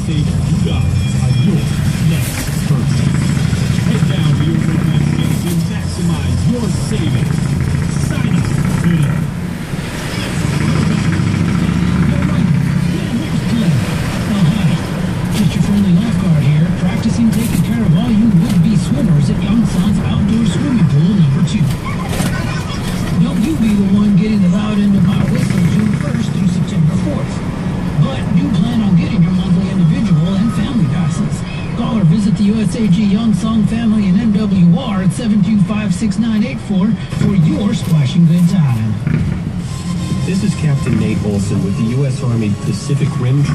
save you guys on your next purchase. Head down to your local exchange and maximize your savings. Sign up today. Just your friendly lifeguard here, practicing taking care of all you would-be swimmers at Young Son's Outdoor Swimming Pool number 2. Don't you be the one getting the loud end of my whistle June 1st through September 4th. But do plan on getting your monthly individual and family passes. Call or visit the USAG Young Song Family and MWR at 725-6984 for your splashing good time. This is Captain Nate Olson with the U.S. Army Pacific Rim